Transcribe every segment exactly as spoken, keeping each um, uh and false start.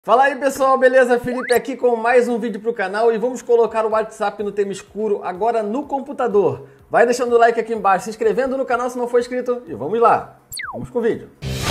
Fala aí pessoal, beleza? Felipe aqui com mais um vídeo pro canal e vamos colocar o WhatsApp no tema escuro agora no computador. Vai deixando o like aqui embaixo, se inscrevendo no canal se não for inscrito e vamos lá, vamos com o vídeo.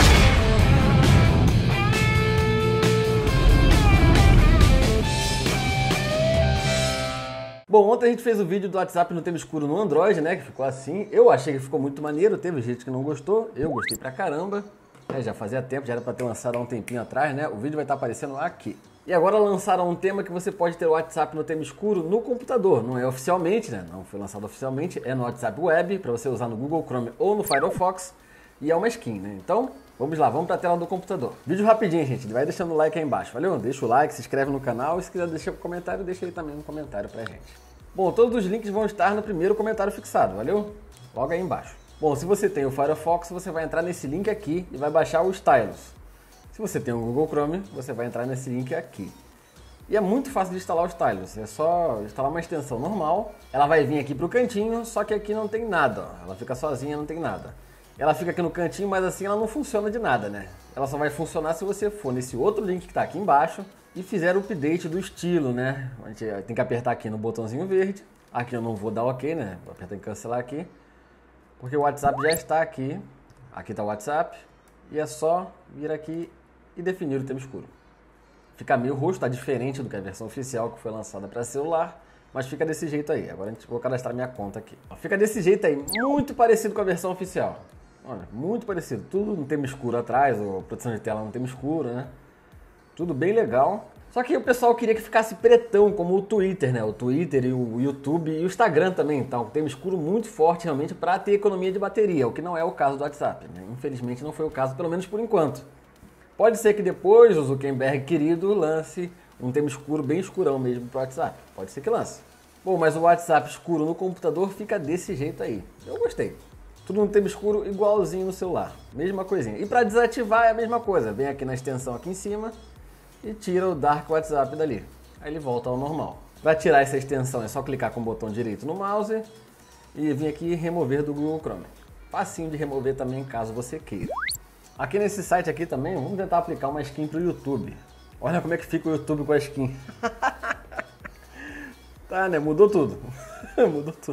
Bom, ontem a gente fez o vídeo do WhatsApp no tema escuro no Android, né, que ficou assim. Eu achei que ficou muito maneiro, teve gente que não gostou, eu gostei pra caramba. É, já fazia tempo, já era para ter lançado há um tempinho atrás, né? O vídeo vai estar aparecendo aqui. E agora lançaram um tema que você pode ter o WhatsApp no tema escuro no computador. Não é oficialmente, né? Não foi lançado oficialmente, é no WhatsApp Web, para você usar no Google Chrome ou no Firefox. E é uma skin, né? Então, vamos lá, vamos para a tela do computador. Vídeo rapidinho, gente. Vai deixando o like aí embaixo, valeu? Deixa o like, se inscreve no canal e se quiser deixar um comentário, deixa aí também um comentário pra gente. Bom, todos os links vão estar no primeiro comentário fixado, valeu? Logo aí embaixo. Bom, se você tem o Firefox, você vai entrar nesse link aqui e vai baixar o Stylus. Se você tem o Google Chrome, você vai entrar nesse link aqui. E é muito fácil de instalar o Stylus, é só instalar uma extensão normal. Ela vai vir aqui para o cantinho, só que aqui não tem nada, ó. Ela fica sozinha, não tem nada. Ela fica aqui no cantinho, mas assim ela não funciona de nada, né? Ela só vai funcionar se você for nesse outro link que está aqui embaixo e fizer o update do estilo, né? A gente tem que apertar aqui no botãozinho verde. Aqui eu não vou dar OK, né? Vou apertar em cancelar aqui. Porque o WhatsApp já está aqui, aqui está o WhatsApp, e é só vir aqui e definir o tema escuro. Fica meio roxo, está diferente do que a versão oficial que foi lançada para celular, mas fica desse jeito aí. Agora a gente vou cadastrar minha conta aqui. Fica desse jeito aí, muito parecido com a versão oficial. Olha, muito parecido, tudo no tema escuro atrás, ou proteção de tela no tema escuro, né? Tudo bem legal. Só que o pessoal queria que ficasse pretão, como o Twitter, né? O Twitter e o YouTube e o Instagram também. Então, tem um escuro muito forte realmente para ter economia de bateria, o que não é o caso do WhatsApp, né? Infelizmente não foi o caso, pelo menos por enquanto. Pode ser que depois o Zuckerberg querido lance um tema escuro bem escurão mesmo para o WhatsApp. Pode ser que lance. Bom, mas o WhatsApp escuro no computador fica desse jeito aí. Eu gostei. Tudo no tema escuro igualzinho no celular. Mesma coisinha. E para desativar é a mesma coisa. Vem aqui na extensão aqui em cima e tira o Dark WhatsApp dali. Aí ele volta ao normal. Para tirar essa extensão é só clicar com o botão direito no mouse e vir aqui remover do Google Chrome. Facinho de remover também caso você queira. Aqui nesse site aqui também, vamos tentar aplicar uma skin para o YouTube. Olha como é que fica o YouTube com a skin. Tá, né? Mudou tudo. Mudou tudo.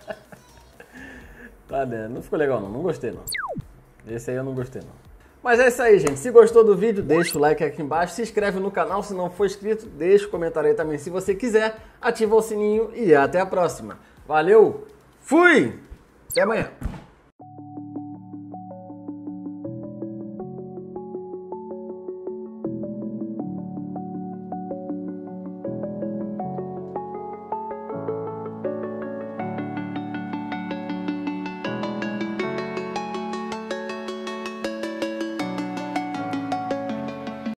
Tá, né? Não ficou legal não, não gostei não. Esse aí eu não gostei não. Mas é isso aí, gente. Se gostou do vídeo, deixa o like aqui embaixo. Se inscreve no canal. Se não for inscrito, deixa o comentário aí também se você quiser. Ativa o sininho e até a próxima. Valeu! Fui! Até amanhã!